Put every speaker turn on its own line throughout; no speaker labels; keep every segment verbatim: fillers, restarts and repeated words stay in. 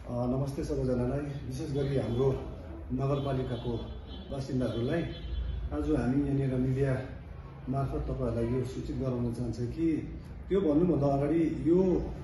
नमस्ते सबैजनालाई, विशेष गरी हाम्रो नगरपालिकाको बासिन्दाहरूलाई आज हामी यहाँनिर मिडिया मार्फत तपाईहरुलाई यो सूचित गराउन चाहन्छु कि त्यो भन्नुभन्दा अगाडि यो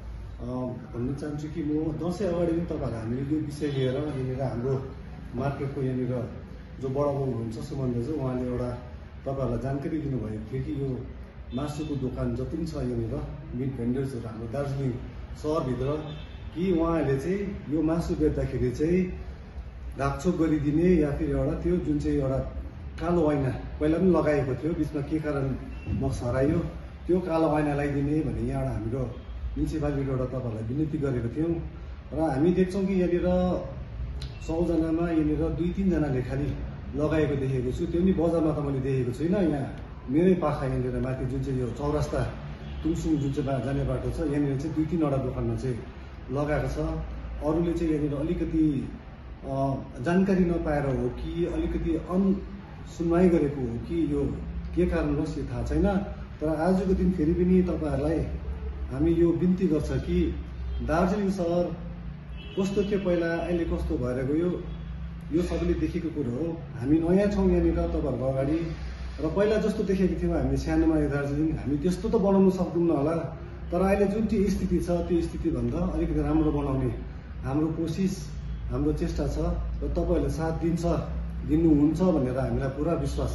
भन्न चाहन्छु कि म दशैं अगाडि पनि तपाईहरुलाई हामीले यो विषय लिएर यहाँनिर हाम्रो मार्केटको यहाँनिर जो बडाबाउ हुनुहुन्छ सुमन दाजु उहाँले एउटा तपाईहरुलाई जानकारी दिनुभएको थियो कि यो मासुको दोकान जति पनि छ यहाँनिर मिट भेन्डर्सहरु हाम्रो दार्जिलिङ शहरभित्र कि उहाँहरूले चाहिँ यो मासु बेच्दाखेरि चाहिँ ढाकछोप गरिदिने या फिर एउटा त्यो जुन चाहिँ एउटा कालो ऐना पहिला पनि लगाएको थियो, बिचमा के कारण मक्स हरायो, त्यो कालो ऐना लगाइदिने भने यहाँबाट हाम्रो म्युनिसिपालिटीबाट तपाईहरुलाई विनती गरेको थियौँ। र हामी देख्छौँ कि यहाँनिर सौजनामा यहाँनिर दुई तीनजनाले खालि लगाएको देखेको छु, त्यो पनि बजारमा त मैले देखेको छुइनँ। यहाँ मेरै पाखा यहाँनिर माथि जुन चाहिँ यो चौरास्ता तुङसुङ जुन चाहिँ जाने बाटो छ यहाँनिर चाहिँ दुई तीनवटा दोकानमा चाहिँ लगाएको छ। अरूले चाहिँ यहाँनिर अलिकति जानकारी नपाएर हो कि अलिकति अनसुनवाई गरेको हो कि यो के कारणवश यो थाहा छैन। तर आजको दिन फेरि पनि तपाईहरुलाई हामी यो बिन्ती गर्छ कि दार्जिलिङ शहर कस्तो थियो पहिला, अहिले कस्तो भएर गयो, यो सबैले देखेको कुरो हो। हामी नयाँ छौँ यहाँनिर तपाईहरुको अगाडि, र पहिला जस्तो देखेको थियौँ हामी सानोमा यो दार्जिलिङ, हामी त्यस्तो त बनाउन सक्दैनौँ होला, तर अहिले जुन चाहिँ स्थिति छ त्यो स्थितिभन्दा अलिकति राम्रो बनाउने हाम्रो कोसिस हाम्रो चेष्टा छ र तपाईहरुले साथ दिन्छ दिनुहुन्छ भनेर हामीलाई पुरा विश्वास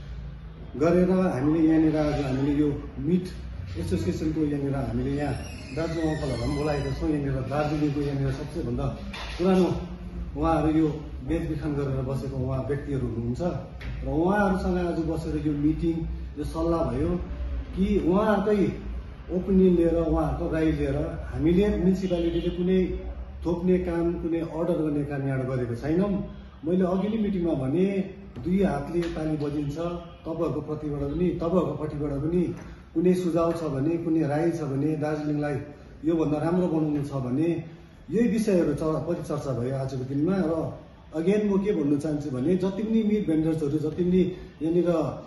गरेर हामीले यहाँनिर आज हामीले यो मिट एसोसिएसनको यहाँनिर हामीले यहाँ दार्जिलिङ अङ्कलहरूलाई पनि बोलाएको छौँ। यहाँनिर दार्जिलिङको यहाँनिर सबसे भन्दा पुरानो उहाँहरू यो बेचबिखन गरेर बसेको उहाँ व्यक्तिहरू हुनुहुन्छ र उहाँहरूसँग आज बसेर यो मिटिङ यो सल्लाह भयो कि उहाँहरूकै ओपिनियन लिएर उहाँहरूको राय लिएर हामीले म्युनिसिपालिटीले कुनै थोप्ने काम कुनै अर्डर गर्ने काम यहाँ गरेको छैनौँ। मैले अघि नै मिटिङमा भने दुई हातले ताली बजिन्छ, तपाईँहरूको प्रतिबाट पनि तपाईँहरूको पट्टिबाट पनि कुनै सुझाव छ भने कुनै राय छ भने दार्जिलिङलाई योभन्दा राम्रो बनाउनु छ भने यही विषयहरू परिचर्चा भयो आजको दिनमा। र अगेन म के भन्न चाहन्छु भने जति पनि मिट भेन्डर्सहरू जति पनि यहाँनिर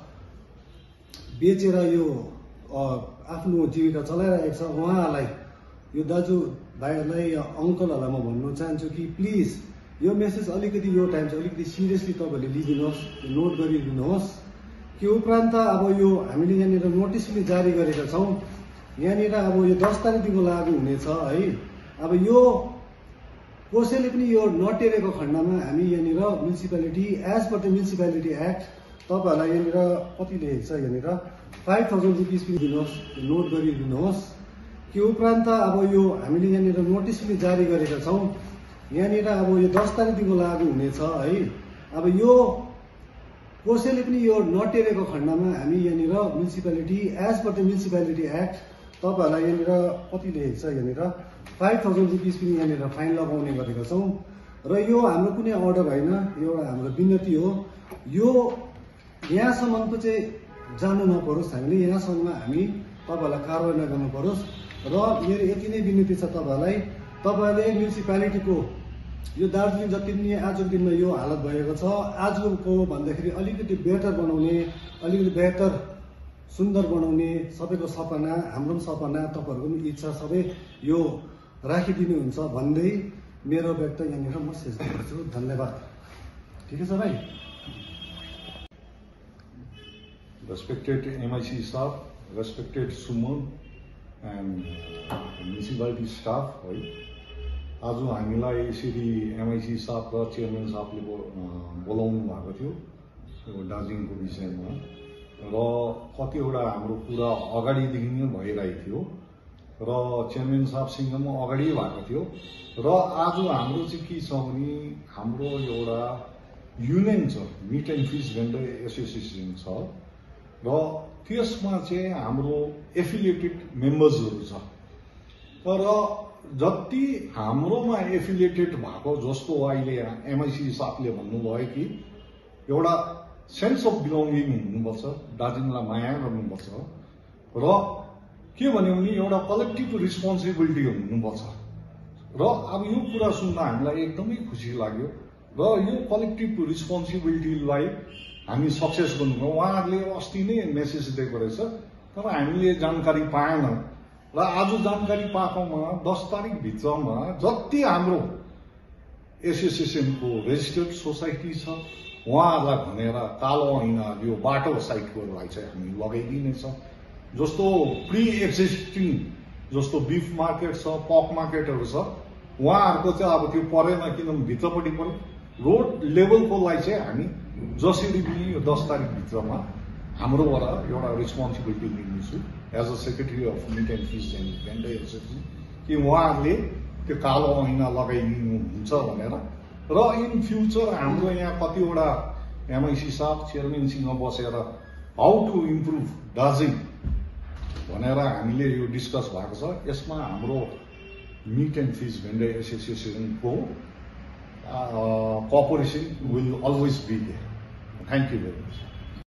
बेचेर यो आफ्नो जीविका चलाइरहेको छ उहाँहरूलाई यो दाजु भाइहरूलाई या अङ्कलहरूलाई म भन्न चाहन्छु कि प्लिज यो मेसेज अलिकति यो टाइम चाहिँ अलिकति सिरियसली तपाईँहरूले लिइदिनुहोस्, नोट गरिदिनुहोस् कि उपरान्त अब यो हामीले यहाँनिर नोटिस पनि जारी गरेका छौँ। यहाँनिर अब यो दस तारिकदेखि लागू हुनेछ है। अब यो कसैले पनि यो नटेरेको खण्डमा हामी यहाँनिर municipality as per the municipality act तपाईँहरूलाई यहाँनिर कति लेखेको छ यहाँनिर फाइभ थाउजन्ड रुपिस पनि दिनुहोस्, नोट गरिदिनुहोस् कि उपरान्त अब यो हामीले यहाँनिर नोटिस पनि जारी गरेका छौँ। यहाँनिर अब यो दस तारिकदेखि लागू हुनेछ है। अब यो कसैले पनि यो नटेरेको खण्डमा हामी यहाँनिर municipality as per the municipality act तपाईँहरूलाई यहाँनिर कति लेखेको छ यहाँनिर फाइभ थाउजन्ड रुपिस पनि यहाँनिर फाइन लगाउने गरेका छौँ। र यो हाम्रो कुनै अर्डर होइन, यो हाम्रो विनती हो। यो यहाँसम्मको चाहिँ जानु नपरोस्, हामीले यहाँसम्म हामी तपाईँहरूलाई कारवाही नगर्नु परोस्। र मेरो यति नै विनती छ तपाईँहरूलाई, तपाईँहरूले म्युनिसिपालिटीको यो दार्जिलिङ जति पनि आजको दिनमा यो हालत भएको छ आजको भन्दाखेरि अलिकति बेटर बनाउने, अलिकति बेहतर सुन्दर बनाउने सबैको सपना, हाम्रो पनि सपना, तपाईँहरूको पनि इच्छा सबै यो राखिदिनुहुन्छ भन्दै मेरो व्यक्त यहाँनिर म शेष गर्छु। धन्यवाद। ठिकै छ भाइ।
Respected M I C staff, respected Suman and uh, municipality staff, है आज हामीलाई यसरी एमआइसी साहब र चेयरम्यान साहबले बोलाउनु भएको थियो दार्जिलिङको विषयमा र कतिवटा हाम्रो कुरा अगाडिदेखि नै भइरहेको थियो र चेयरम्यान साहबसँग म अगाडि भएको थियो। र आज हाम्रो चाहिँ के छ भने हाम्रो एउटा युनियन छ, meat and fish vendor association छ र त्यसमा चाहिँ हाम्रो एफिलिएटेड मेम्बर्सहरू छ। तर जति हाम्रोमा एफिलिएटेड भएको जस्तो अहिले एमआइसी साहबले भन्नुभयो कि एउटा सेन्स अफ बिलोङ्गिङ हुनुपर्छ, दार्जिलिङलाई माया गर्नुपर्छ र के भन्यो भने एउटा कलेक्टिभ रिस्पोन्सिबिलिटी हुनुपर्छ। र अब यो कुरा सुन्दा हामीलाई एकदमै खुसी लाग्यो र यो कलेक्टिभ रिस्पोन्सिबिलिटीलाई हामी सक्सेस गर्नु। उहाँहरूले अस्ति नै मेसेज दिएको रहेछ तर हामीले जानकारी पाएनौँ र आज जानकारी पाएकोमा दस तारिक भित्रमा जति हाम्रो एसोसिएसनको रेजिस्टर्ड सोसाइटी छ, उहाँहरूलाई भनेर कालो ऐना यो बाटो साइडकोलाई चाहिँ हामी लगाइदिनेछ। जस्तो प्री एक्जिस्टिङ जस्तो बिफ मार्केट छ, पर्क मार्केटहरू छ, उहाँहरूको चाहिँ अब त्यो परेन, किनभने भित्रपट्टि पऱ्यो। रोड लेभलकोलाई चाहिँ हामी जसरी पनि यो दस तारिकभित्रमा हाम्रोबाट एउटा रेस्पोन्सिबिलिटी लिनेछु as a secretary of meat and fish and vendor association, कि उहाँहरूले त्यो कालो ऐना लगाइदिनुहुन्छ भनेर। र इन फ्युचर हाम्रो यहाँ कतिवटा एमआइसी साहब चेयरम्यानसँग बसेर हाउ टु इम्प्रुभ दार्जिलिङ भनेर हामीले यो डिस्कस भएको छ। यसमा हाम्रो मिट एन्ड फिस भेन्डर एसोसिएसनको cooperation will always be there. Thank you very much.